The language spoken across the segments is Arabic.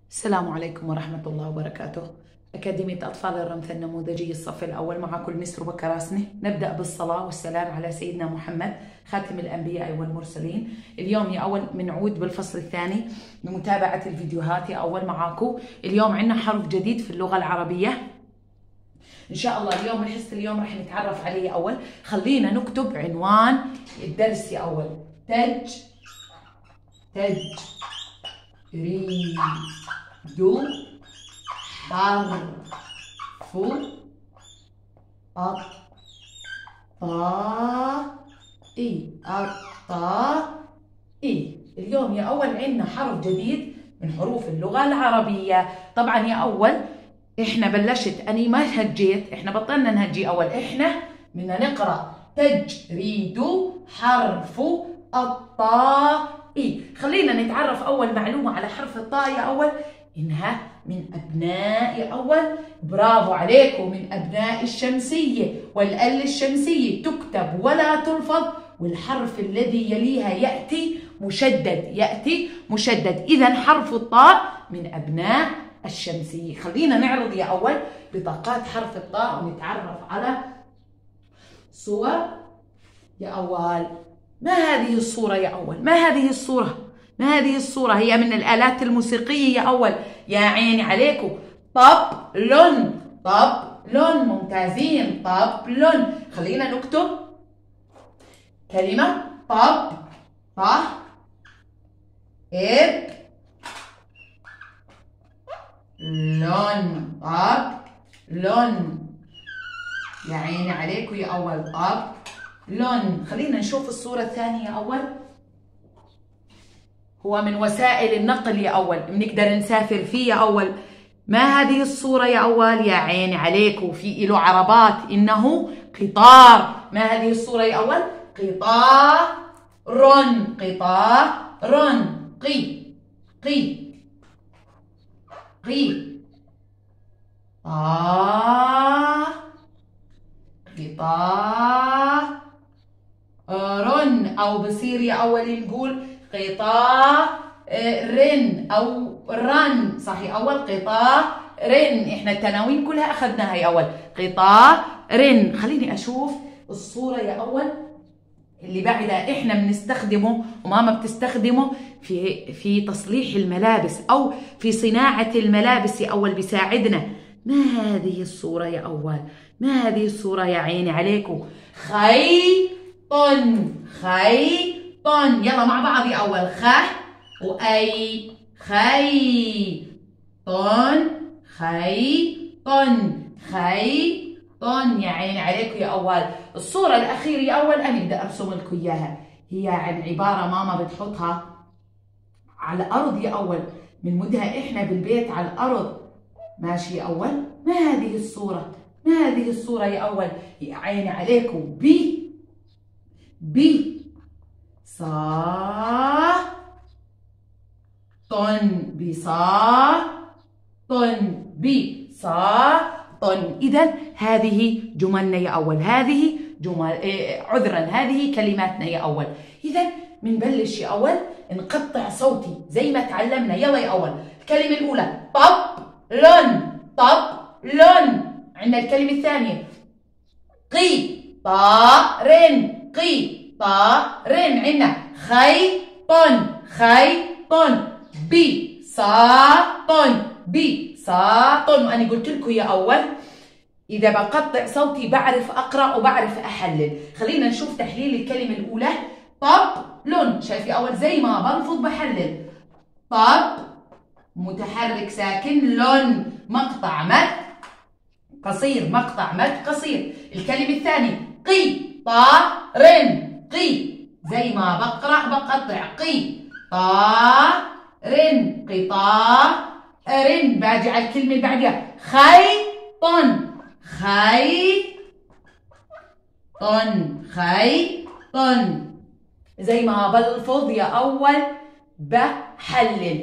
السلام عليكم ورحمة الله وبركاته. أكاديمية أطفال الرمث النموذجي الصف الأول، معكم مس ربى كراسني. نبدأ بالصلاة والسلام على سيدنا محمد خاتم الأنبياء والمرسلين. اليوم يا أول بنعود بالفصل الثاني لمتابعة الفيديوهات. يا أول معاكم اليوم عندنا حرف جديد في اللغة العربية إن شاء الله. اليوم الحصة اليوم رح نتعرف عليه. يا أول خلينا نكتب عنوان الدرس. يا أول تج ريدو حرف الطاء. اليوم يا أول عندنا حرف جديد من حروف اللغة العربية. طبعا يا أول إحنا بلشت أني ما هجيت، إحنا بطلنا نهجي. أول إحنا بدنا نقرأ تجريد حرف الطاء. خلينا نتعرف أول معلومة على حرف الطاء. يا أول إنها من أبناء، يا أول برافو عليكم، من أبناء الشمسية، والأل الشمسية تكتب ولا تلفظ، والحرف الذي يليها يأتي مشدد. إذا حرف الطاء من أبناء الشمسية. خلينا نعرض يا أول بطاقات حرف الطاء ونتعرف على صور. يا أول ما هذه الصورة؟ يا أول ما هذه الصورة؟ هي من الآلات الموسيقية. يا أول يا عيني عليكم. طبلون. ممتازين. طبلون. خلينا نكتب كلمة طب لون. يا عيني عليكم يا أول. لون. خلينا نشوف الصورة الثانية. يا أول هو من وسائل النقل. يا أول بنقدر نسافر فيه. يا أول ما هذه الصورة؟ يا أول يا عيني عليكم، في له عربات، إنه قطار. ما هذه الصورة؟ يا أول قطار. قطار أو بصير يا أول نقول قطار أو رن. صحيح أول قطار إحنا التناوين كلها أخذناها. يا أول قطار. خليني أشوف الصورة يا أول اللي بعدها. إحنا بنستخدمه وماما بتستخدمه في تصليح الملابس أو في صناعة الملابس. يا أول بيساعدنا. ما هذه الصورة؟ يا أول ما هذه الصورة؟ يا عيني عليكم. خيط. يلا مع بعض. يا أول وأي خيط. يا عيني عليكم. يا أول الصورة الأخيرة يا أول أنا بدي أرسم لكم إياها. هي عن عبارة ماما بتحطها على الأرض. يا أول بنمدها إحنا بالبيت على الأرض. ماشي يا أول. ما هذه الصورة؟ يا أول يا عيني عليكم. بساطن. إذا هذه جملنا. يا أول هذه جمل هذه كلماتنا. يا أول إذا بنبلش. يا أول نقطع صوتي زي ما تعلمنا. يلا يا أول الكلمة الأولى طبلون. عندنا الكلمة الثانية قطار. عندنا خيط. بساطن. وأنا قلت لكم يا أول إذا بقطع صوتي بعرف أقرأ وبعرف أحلل. خلينا نشوف تحليل الكلمة الأولى. طبلون. شايف يا أول زي ما بلفظ بحلل. طب متحرك ساكن، لون مقطع مد قصير. الكلمة الثانية قطار. زي ما بقرأ بقطع قطار. باجي على الكلمة اللي بعدها خيط. زي ما بلفظ يا أول بحلل.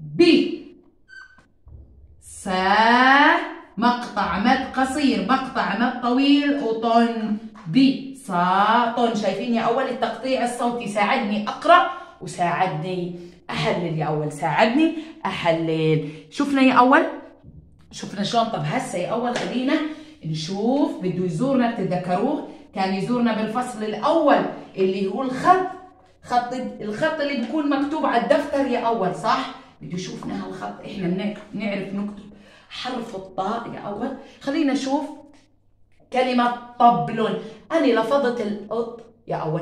مقطع مد قصير، مقطع مد طويل، وطن. بساطن. شايفين يا أول التقطيع الصوتي ساعدني أقرأ وساعدني أحلل يا أول، ساعدني أحلل. شفنا يا أول، شفنا شلون؟ طب هسه يا أول خلينا نشوف، بده يزورنا بتتذكروه كان يزورنا بالفصل الأول اللي هو الخط اللي بيكون مكتوب على الدفتر يا أول، صح؟ بده يشوفنا هالخط، احنا بنعرف نكتب حرف الطاء يا أول. خلينا نشوف كلمة طبل. أنا لفظت الأط يا أول،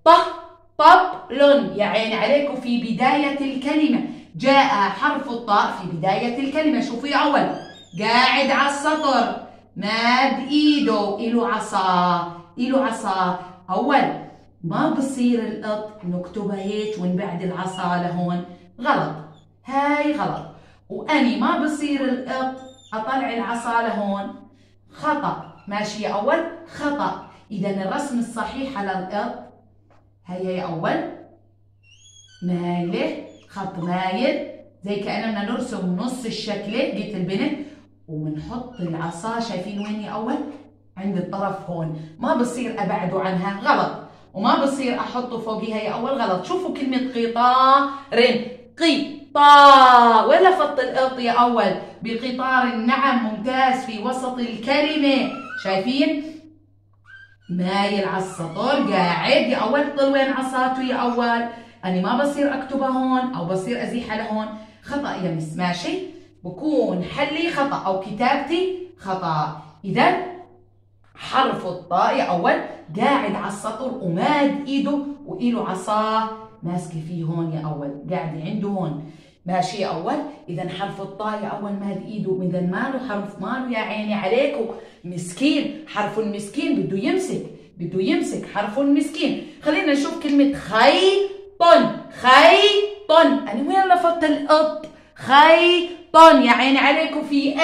طبل، يا عيني عليكم في بداية الكلمة جاء حرف الطاء في بداية الكلمة. شوفوا يا أول، قاعد على السطر ماد إيده، إله عصا، أول ما بصير الأط نكتبها هيك ونبعد العصا لهون، غلط، هاي غلط. وأني ما بصير الأط أطلع العصا لهون، خطأ. ماشي يا أول؟ خطأ. إذا الرسم الصحيح على الأط هي أول مايلة، خط مايل زي كأننا نرسم نص الشكلة، قلت البنت، وبنحط العصا شايفين وين يا أول؟ عند الطرف هون، ما بصير أبعده عنها، غلط. وما بصير أحطه فوقيها يا أول، غلط. شوفوا كلمة قطار، قطار، وين لفظت الأط يا أول؟ بقطار، نعم ممتاز، في وسط الكلمة، شايفين؟ مايل على السطر، قاعد يا أول. طل وين عصاته يا أول؟ أنا ما بصير أكتبها هون أو بصير أزيحها لهون، خطأ يا مس. ماشي؟ بكون حلي خطأ أو كتابتي خطأ. إذا حرف الطاء يا أول قاعد على السطر وماد إيده وإله عصاه ماسكة فيه هون يا أول، قاعدة عنده هون. ماشي يا أول؟ إذا حرف الطاء يا أول ماد إيده، إذا ماله حرف، ماله يا عيني عليكم مسكين، حرف مسكين بده يمسك حرف مسكين. خلينا نشوف كلمة خيط، أنا وين لفظت الأط؟ خيط، يا عيني عليكم في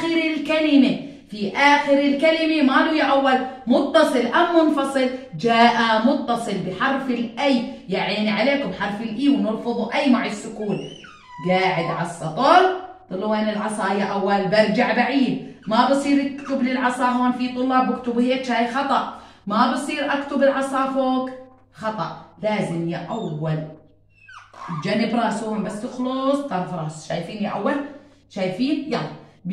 آخر الكلمة، ماله يا أول؟ متصل أم منفصل؟ جاء متصل بحرف الأي، يا عيني عليكم حرف الإي ونلفظه أي مع السكون. قاعد على السطر، طلعوا وين العصا يا أول؟ برجع بعيد، ما بصير اكتب لي العصا هون، في طلاب بكتبوا هيك، هاي خطأ. ما بصير أكتب العصا فوق، خطأ. لازم يا أول جنب راسه هون بس تخلص طرف راس، شايفين يا أول؟ شايفين؟ يلا،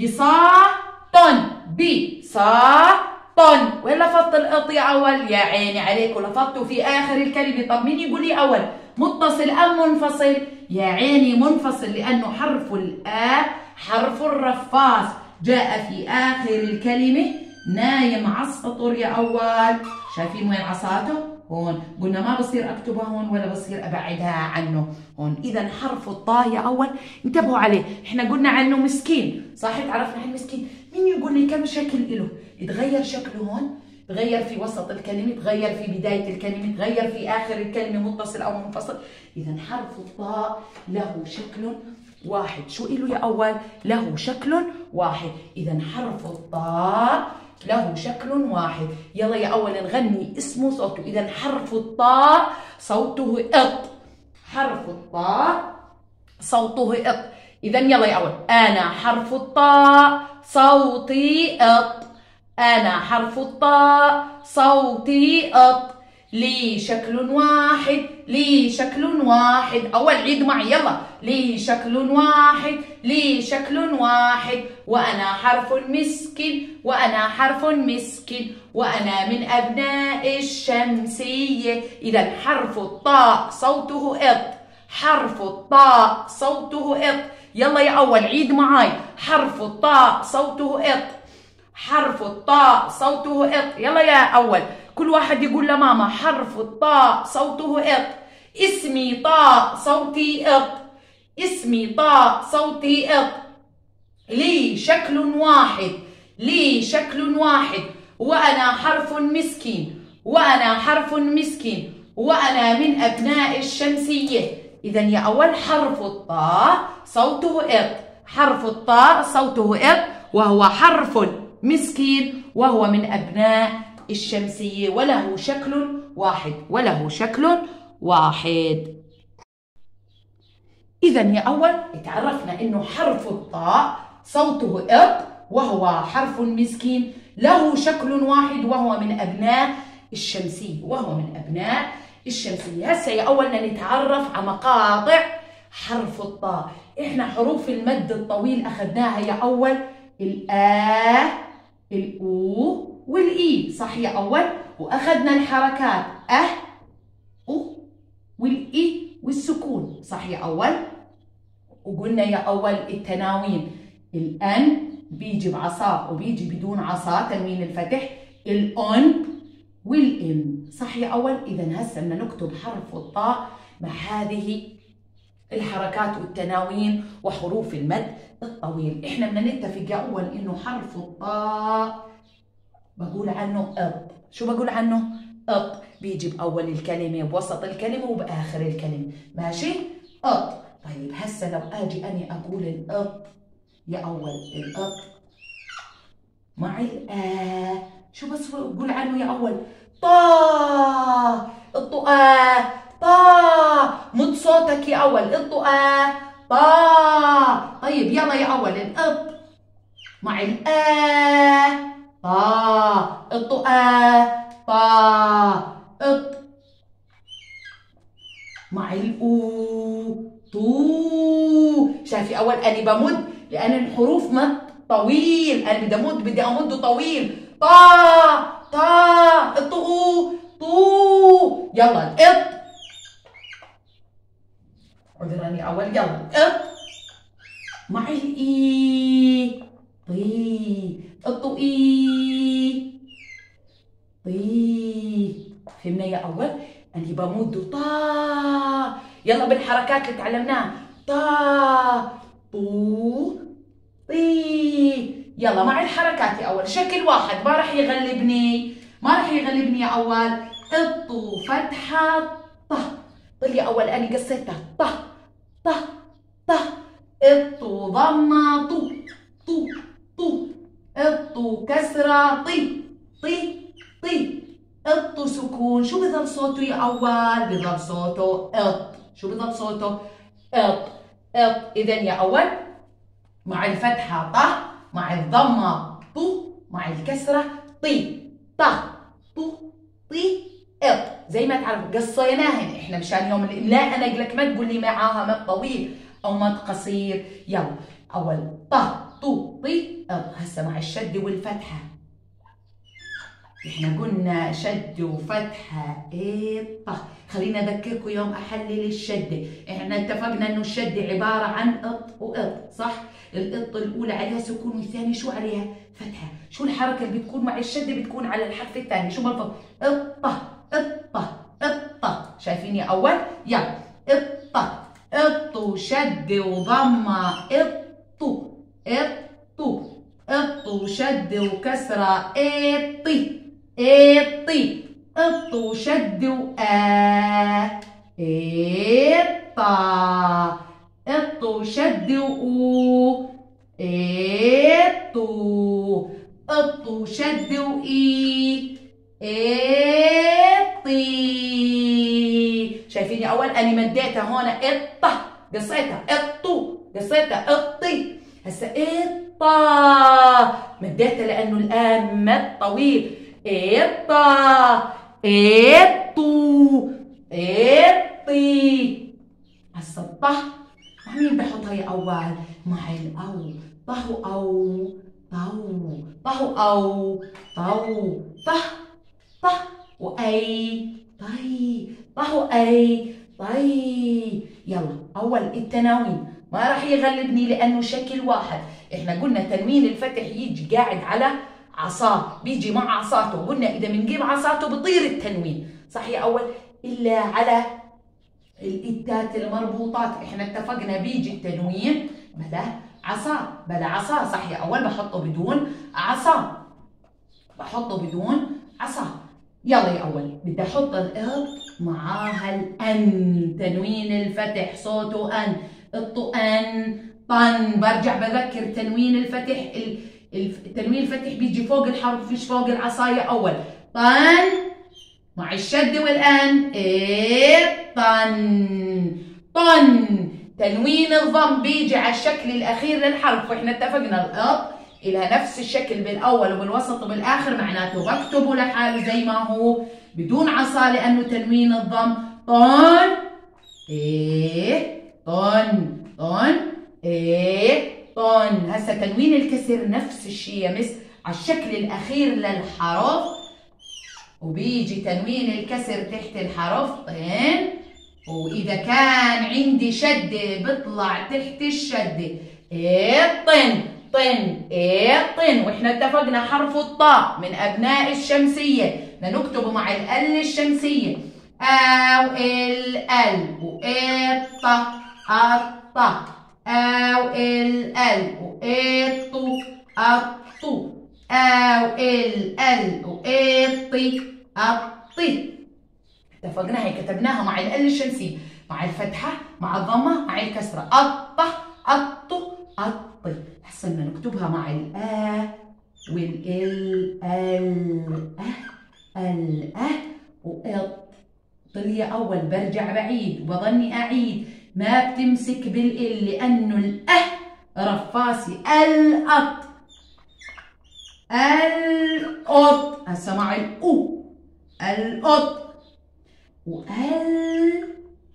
بساط، وين لفظت الأط يا أول؟ يا عيني عليكم لفظته في آخر الكلمة. طب مين يقول لي أول؟ متصل أم منفصل؟ يا عيني منفصل، لأنه حرف الآ حرف الرفاس، جاء في آخر الكلمة، نايم على السطر يا أول. شايفين وين عصاته؟ هون. قلنا ما بصير أكتبها هون ولا بصير أبعدها عنه هون. إذا حرف الطاء يا أول انتبهوا عليه، إحنا قلنا عنه مسكين، صح؟ تعرفنا عن مسكين. مين يقول لي كم شكل إله؟ يتغير شكله هون، تغير في وسط الكلمة، تغير في بداية الكلمة، تغير في آخر الكلمة، متصل أو منفصل. إذا حرف الطاء له شكل واحد. شو إله يا أول؟ له شكل واحد. إذا حرف الطاء له شكل واحد. يلا يا أول نغني اسمه صوته. إذا حرف الطاء صوته إط، حرف الطاء صوته إط. إذا يلا يا أول، أنا حرف الطاء صوتي إط، أنا حرف الطاء صوتي إط، لي شكل واحد، لي شكل واحد. أول عيد معي يلا، لي شكل واحد، لي شكل واحد، وأنا حرف مسكين، وأنا حرف مسكين، وأنا من أبناء الشمسية. إذا حرف الطاء صوته إط، حرف الطاء صوته إط. يلا يا أول عيد معاي، حرف الطاء صوته إط، حرف الطاء صوته إط. يلا يا أول كل واحد يقول لماما حرف الطاء صوته إط. اسمي طاء صوتي إط، اسمي طاء صوتي إط، لي شكل واحد، لي شكل واحد، وأنا حرف مسكين، وأنا حرف مسكين، وأنا من أبناء الشمسية. إذا يا أول حرف الطاء صوته إط، حرف الطاء صوته إط، وهو حرف مسكين، وهو من أبناء الشمسية، وله شكل واحد، وله شكل واحد. إذا يا أول اتعرفنا إنه حرف الطاء صوته إط، وهو حرف مسكين، له شكل واحد، وهو من أبناء الشمسية، وهو من أبناء الشمسية. هسه يا أول نتعرف على مقاطع حرف الطاء. احنا حروف المد الطويل اخذناها يا اول الآ الأو والإي، صح يا أول؟ وأخذنا الحركات أو والإي والسكون، صح يا أول؟ وقلنا يا أول التناوين الأن بيجي بعصا وبيجي بدون عصا تنوين الفتح، الأن والإم، صح يا أول؟ إذا هسه بدنا نكتب حرف الطاء مع هذه الحركات والتناوين وحروف المد الطويل. احنا بدنا نتفق يا اول انه حرف الطاء بقول عنه اط. شو بقول عنه؟ اط. بيجي باول الكلمه بوسط الكلمه وباخر الكلمه، ماشي؟ اط. طيب هسه لو اجي اني اقول الاط يا اول، الاط مع الآ شو بس بقول عنه يا اول؟ طا. الطاء طا. مد صوتك يا اول، الطاء طا. طيب يلا يا اول الاط مع الآ طا. الطاء طا. اط مع الأو طو. شايفي اول اني بمد لان الحروف مد طويل، انا بدي امد طويل. طا طا. الطو طو. يلا الاط. عذراني اول. يلا اط مع الاي طي. الطوي طي. فهمنا يا اول؟ اني بمد طا. يلا بالحركات اللي تعلمناها، طا طو طي. يلا مع الحركات يا اول، شكل واحد ما راح يغلبني، ما راح يغلبني يا اول. الطو فتحه طه. طل يا اول اني قصيتها طه طه طه. الطو ضمه طو طو طو. الطو كسره طي طي طي. الطو سكون، شو بظل صوته يا اول؟ بظل صوته اط. شو بظل صوته؟ اط اط. اذا يا اول مع الفتحه طه، مع الضمه طو، مع الكسره طي. طه طو طي اط. زي ما تعرفوا قصيناهن احنا مشان يوم الاملاء، انا اقول لك ما تقول لي معاها مد طويل او مد قصير. يلا اول طه طو طي اط. هسه مع الشد والفتحه، احنا قلنا شد وفتحه طه. خلينا اذكركم يوم احلل الشده، احنا اتفقنا انه الشد عباره عن اط واط، صح؟ الاط الاولى عليها سكون والثانيه شو عليها؟ فتحه. شو الحركه اللي بتكون مع الشده؟ بتكون على الحرف الثاني. شو بالضبط؟ اطه اطه اطه. شايفين يا اول؟ يلا اطه اطو شد وضمه اطو اطو اطو شد وكسره اطي اطي. اطو شد وآ اطا. اطو شد وأو اطو. اطو شد وإي اطي. شايفين يا اول اني مديتها هون اطه، قصيتها اطو، قصيتها اطي. هسه اطا مديتها لانه الان مد طويل. اطا اطو اطي. هسه الطه مع مين بحطها يا اول؟ مع الاو. طه او طو. طه او طو. طه طه واي طي. طه اي طي. يلا اول التناوين ما راح يغلبني لانه شكل واحد. احنا قلنا تنوين الفتح يجي قاعد على عصاه، بيجي مع عصاته. قلنا اذا بنجيب عصاته بطير التنوين، صح يا اول؟ الا على الاتات المربوطات، احنا اتفقنا بيجي التنوين بلا عصا. بلا عصا، صح يا اول؟ بحطه بدون عصا، بحطه بدون عصا. يلا يا اول بدي احط الاط معاها الان. تنوين الفتح صوته ان. الطن طن. برجع بذكر تنوين الفتح، تنوين الفتح بيجي فوق الحرف فيش فوق العصاية اول. طن مع الشد والان طن طن. تنوين الضم بيجي على الشكل الاخير للحرف، واحنا اتفقنا الاط إلها نفس الشكل بالاول وبالوسط وبالاخر، معناته بكتبه لحاله زي ما هو بدون عصا لانه تنوين الضم. طن طن طن طن. هسه تنوين الكسر نفس الشيء يا مس على الشكل الأخير للحرف، وبيجي تنوين الكسر تحت الحرف طن، وإذا كان عندي شدة بطلع تحت الشدة طن طن طن. وإحنا اتفقنا حرف الطاء من أبناء الشمسية بدنا نكتبه مع ال الشمسية، أو ال وإط الط، أو ال وإط الط، أو ال وإط الط. اتفقنا هي كتبناها مع ال الشمسية، مع الفتحة مع الضمة مع الكسرة، الط الط الط. هسه بدنا نكتبها مع الآ والال وإط. طلي أول برجع بعيد وبظني أعيد، ما بتمسك بالإل لأنه الأه رفاسي. الأط القط. هسه مع الأو القط وال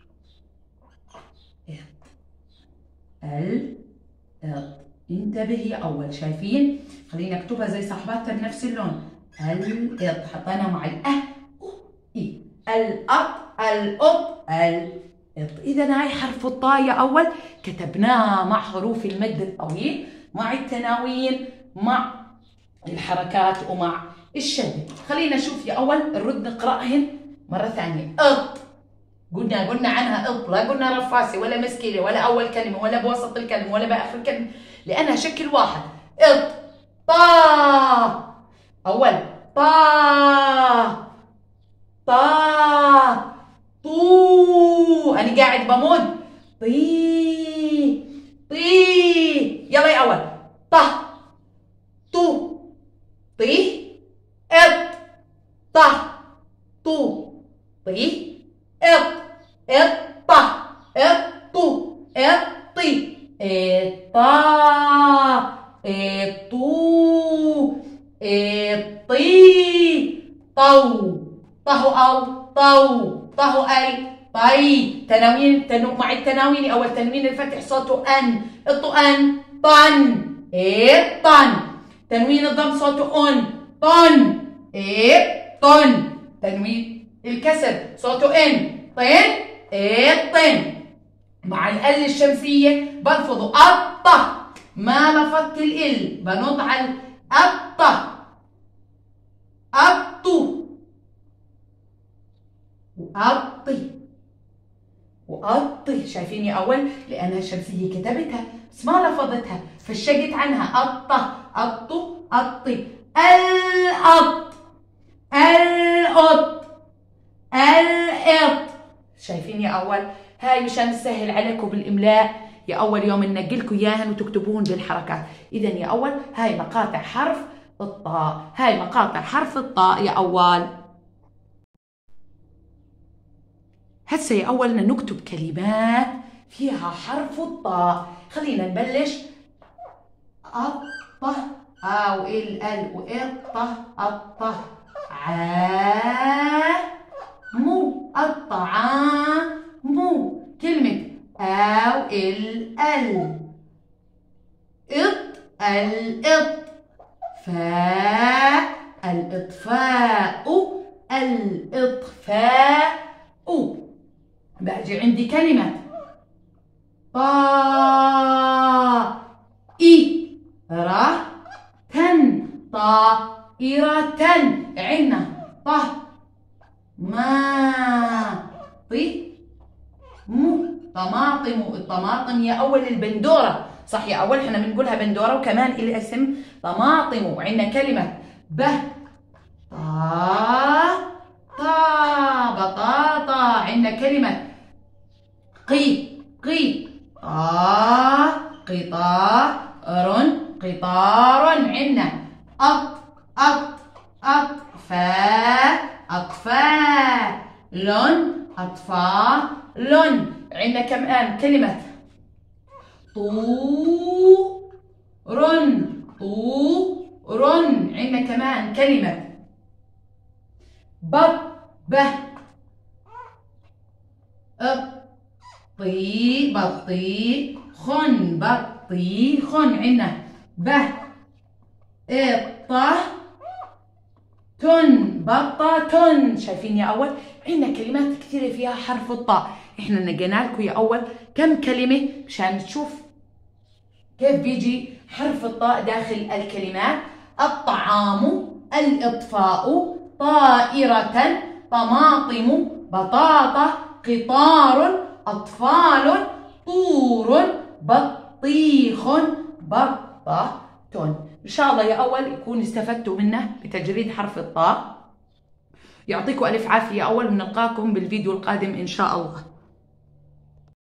القط. انتبهي أول، شايفين؟ خلينا نكتبها زي صاحباتها بنفس اللون. القط حطينا مع الأه إي. القط القط القط. إذا هاي حرف الطاء يا أول كتبناها مع حروف المد الطويل، مع التناوين، مع الحركات ومع الشد. خلينا نشوف يا أول نرد نقرأهن مرة ثانية. قط قلنا عنها قط، لا قلنا رفاسي ولا مسكيلة ولا أول كلمة ولا بوسط الكلمة ولا بآخر الكلمة، لأنها شكل واحد. قط طا أول طا طا طو. أنا قاعد بمد طي طي. يلا يا أول طه طو طي اط طه طو طي اط اط طه اط طو اطي اطا اطو اطي طو طه أو طو طه أي طي. تناوين مع التناوين أول تنوين الفتح صوته أن، الطن طن طن. تنوين الضم صوته أن طن طن. تنوين الكسر صوته إن طن طن. مع ال الشمسية بلفظوا الطه، ما لفظت ال بنط على الطه الطو وأطي وأطي. شايفين يا أول؟ لأنها الشمسية كتبتها بس ما لفظتها فشقت عنها. الطه الطو أطي. الأط القط القط. شايفين يا أول؟ هاي مشان نسهل عليكم بالإملاء يا أول يوم ننقلكم إياهن وتكتبوهن بالحركات. إذا يا أول هاي مقاطع حرف الطاء، هاي مقاطع حرف الطاء يا أول. هسه يا أول بدنا نكتب كلمات فيها حرف الطاء. خلينا نبلش. الطه أو ال وإطه الطه مو الطعام مو. كلمة أو ال إط الإط فاء الإطفاء الإطفاء. باجي عندي كلمة طائرة عنا طماطم. الطماطم يا أول البندورة، صح يا أول؟ احنا بنقولها بندورة وكمان الاسم طماطم. وعندنا كلمة بطاطا. عندنا كلمة قطار. عندنا أطفال. عندنا كمان كلمة طور. عندنا كمان كلمة بطيخ بطيخ. عندنا بطة. شايفين يا أول؟ عندنا كلمات كثيرة فيها حرف الطاء. إحنا نقينا لكم يا أول كم كلمة مشان تشوف كيف بيجي حرف الطاء داخل الكلمات. الطعام، الإطفاء، طائرة، طماطم، بطاطا، قطار، أطفال، طور، بطيخ، بطة. إن شاء الله يا أول يكون استفدتوا منه بتجريد حرف الطاء. يعطيكم ألف عافية يا أول، ونلقاكم بالفيديو القادم إن شاء الله.